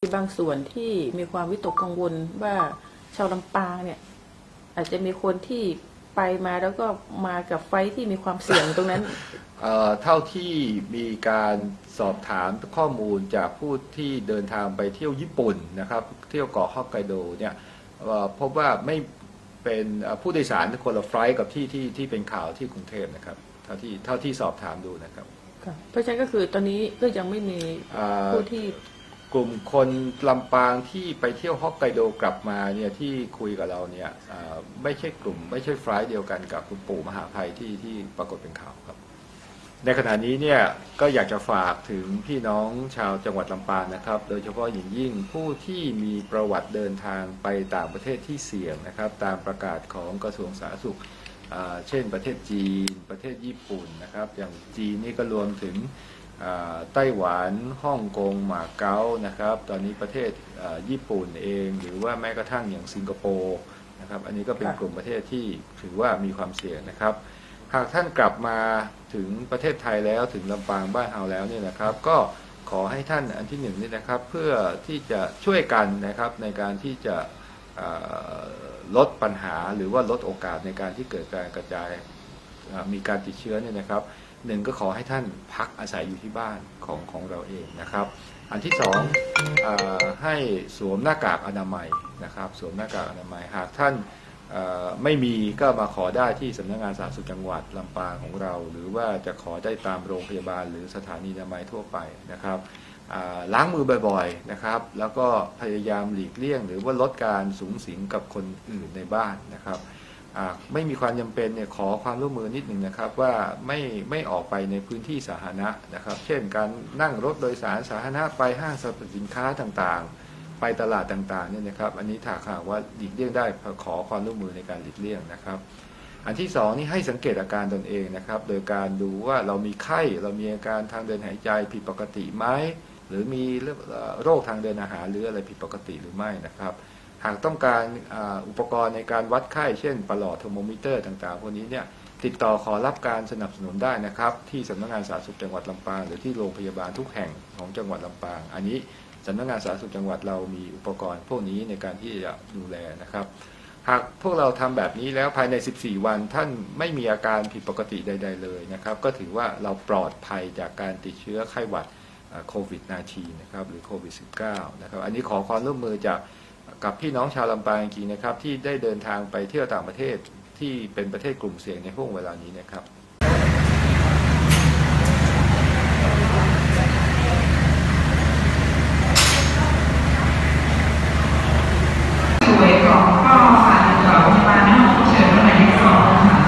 บางส่วนที่มีความวิตกกังวลว่าชาวลำปางเนี่ยอาจจะมีคนที่ไปมาแล้วก็มากับไฟที่มีความเสี่ยงตรงนั้นเท่าที่มีการสอบถามข้อมูลจากผู้ที่เดินทางไปเที่ยวญี่ปุ่นนะครับเที่ยวเกาะฮอกไกโดเนี่ยพบว่าไม่เป็นผู้โดยสารคนละไฟล์กับที่เป็นข่าวที่กรุงเทพนะครับเท่าที่สอบถามดูนะครับเพราะฉะนั้นก็คือตอนนี้ก็ยังไม่มีผู้ที่กลุ่มคนลำปางที่ไปเที่ยวฮอกไกโดกลับมาเนี่ยที่คุยกับเราเนี่ยไม่ใช่กลุ่มไม่ใช่ไฟล์เดียวกันกับคุณปู่มหาภัยที่ปรากฏเป็นข่าวครับในขณะนี้เนี่ยก็อยากจะฝากถึงพี่น้องชาวจังหวัดลำปางนะครับโดยเฉพาะอย่างยิ่งผู้ที่มีประวัติเดินทางไปต่างประเทศที่เสี่ยงนะครับตามประกาศของกระทรวงสาธารณสุขเช่นประเทศจีนประเทศญี่ปุ่นนะครับอย่างจีนนี่ก็รวมถึงไต้หวันฮ่องกงมาเก๊านะครับตอนนี้ประเทศญี่ปุ่นเองหรือว่าแม้กระทั่งอย่างสิงคโปร์นะครับอันนี้ก็เป็นกลุ่มประเทศที่ถือว่ามีความเสี่ยงนะครับหากท่านกลับมาถึงประเทศไทยแล้วถึงลำปางบ้านเราแล้วเนี่ยนะครับก็ขอให้ท่านอันที่หนึ่งนี่นะครับเพื่อที่จะช่วยกันนะครับในการที่จะลดปัญหาหรือว่าลดโอกาสในการที่เกิดการกระจายมีการติดเชื้อเนี่ยนะครับหนึ่งก็ขอให้ท่านพักอาศัยอยู่ที่บ้านของเราเองนะครับอันที่สองให้สวมหน้ากากอนามัยนะครับสวมหน้ากากอนามัยหากท่านไม่มีก็มาขอได้ที่สำนักงานสาธารณสุขจังหวัดลำปางของเราหรือว่าจะขอได้ตามโรงพยาบาลหรือสถานีอนามัยทั่วไปนะครับล้างมือบ่อยๆนะครับแล้วก็พยายามหลีกเลี่ยงหรือว่าลดการสูงสิงกับคนอื่นในบ้านนะครับไม่มีความจำเป็นเนี่ยขอความร่วมมือนิดหนึ่งนะครับว่าไม่ออกไปในพื้นที่สาธารณะนะครับเช่นการนั่งรถโดยสารสาธารณะไปห้างสรรพสินค้าต่างๆไปตลาดต่างๆเนี่ยนะครับอันนี้ถ้าหากว่าหลีกเลี่ยงได้ขอความร่วมมือในการหลีกเลี่ยงนะครับอันที่สองนี่ให้สังเกตอาการตนเองนะครับโดยการดูว่าเรามีไข้เรามีอาการทางเดินหายใจผิดปกติไหมหรือมีโรคทางเดินอาหารหรืออะไรผิดปกติหรือไม่นะครับหากต้องการอุปกรณ์ในการวัดไข้เช่นประหลอดเทอร์โมมิเตอร์ต่างๆพวกนี้เนี่ยติดต่อขอรับการสนับสนุนได้นะครับที่สำนักงานสาธารณสุขจังหวัดลำปางหรือที่โรงพยาบาลทุกแห่งของจังหวัดลำปางอันนี้สำนักงานสาธารณสุขจังหวัดเรามีอุปกรณ์พวกนี้ในการที่จะดูแลนะครับหากพวกเราทำแบบนี้แล้วภายใน14วันท่านไม่มีอาการผิดปกติใดๆเลยนะครับก็ถือว่าเราปลอดภัยจากการติดเชื้อไข้หวัดโควิด -19 นะครับหรือโควิด -19 นะครับอันนี้ขอความร่วมมือจากกับพี่น้องชาวลำปางจริงๆนะครับที่ได้เดินทางไปเที่ยวต่างประเทศที่เป็นประเทศกลุ่มเสี่ยงในห่วงเวลานี้นะครับสวยของก็ฝากติดต่อโรงพยาบาลห้องฉุกเฉินหมายเลข2ค่ะ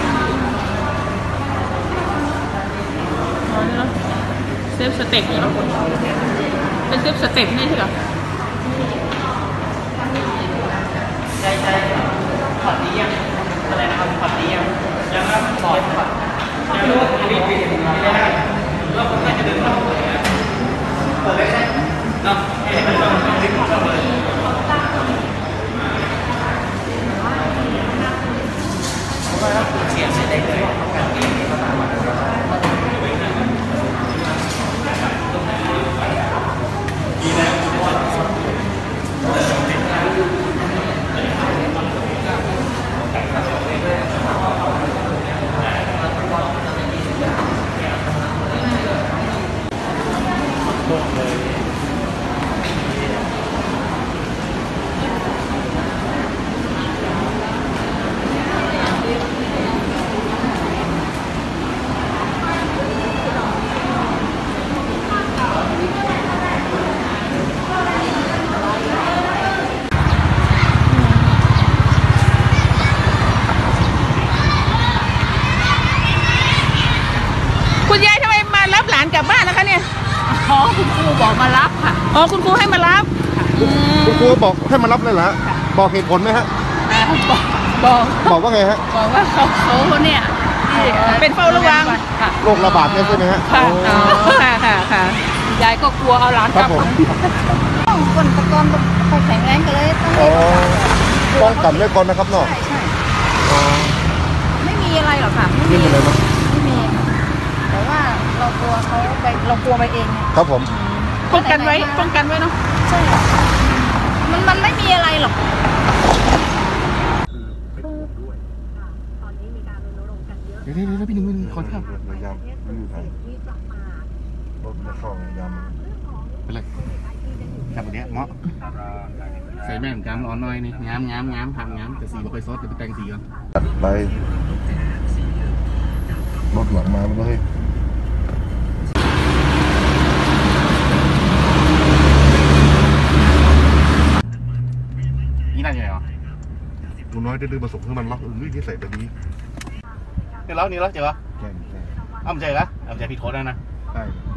เซฟสเต็ปเหรอเป็นเซฟสเต็ปนี่ใช่ไหมใช่พอดนี้ยังอะไรนะครับพอดนี้ยังครับพอดยังรู้ว่ารีบไปถึงไม่ได้แล้วผมก็จะเดินเข้าเลยเปิดเลยใช่เนาะให้มันต้องรีบเข้าเลยเพราะว่าเสียงได้เลยการเองดีนะคุณยายทำไมมารับหลานกลับบ้านนะคะเนี่ยอ๋อคุณครูบอกมารับค่ะอ๋อคุณครูให้มารับคุณครูบอกให้มารับเลยเหรอบอกเหตุผลไหมฮะบอกว่าไงฮะบอกว่าเขาเนี่ยเป็นเฝ้าระวังโรคระบาดเนี่ยใช่ไหมฮะค่ะค่ะยายก็กลัวเอาหลานกลับคนตะกอนเขาแข็งแรงกันเลยป้องกันไว้ก่อนนะครับเนาะใช่ไม่มีอะไรหรอกค่ะไม่มีอะไรมั้ยไม่มีแต่ว่าเรากลัวเขาไปเรากลัวไปเองครับผมป้องกันไว้เนาะใช่มันไม่มีอะไรหรอกเดี๋ยวพี่หนึ่งขอถามยามไม่มีใครรถจะเข้ายามเป็นไรจับแบบนี้เหมาะใส่แม่งกำอ่อนหน่อยนี่ง้ามทำง้ามแต่สีบ่ค่อยซดเดี๋ยวไปแต่งสีก่อนตัดไปรถหลังมาเลยนี่นั่นยังไงวะดูน้อยได้ดื้อผสมให้มันล็อกที่ใส่ไปดีนี่แล้วเจอปะอ้าวมันเจอละอ้าวมันเจอพี่โทษแล้วนะใช่